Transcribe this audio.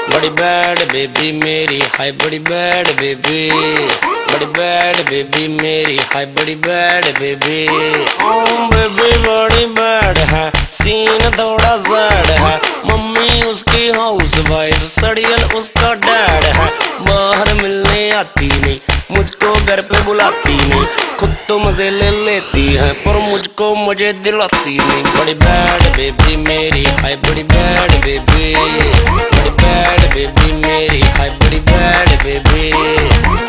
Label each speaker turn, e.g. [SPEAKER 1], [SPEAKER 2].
[SPEAKER 1] बड़ी bad baby मेरी हाय बड़ी बैड बेबी, बड़ी बैड बेबी मेरी हाय बड़ी बैड बेबी। बेबी बड़ी बैड है, सीन थोड़ा सैड है, मम्मी उसकी हाउस वाइफ, सड़ियल उसका डैड है। बाहर मिलने आती नहीं, मुझको घर पे बुलाती नहीं, खुद तो मजे ले लेती है पर मुझको मजे दिलाती नहीं। बड़ी बैड बेबी मेरी हाय बड़ी बैड बेबी, बड़ी बैड बेबी मेरी हाय बड़ी बैड बेबी।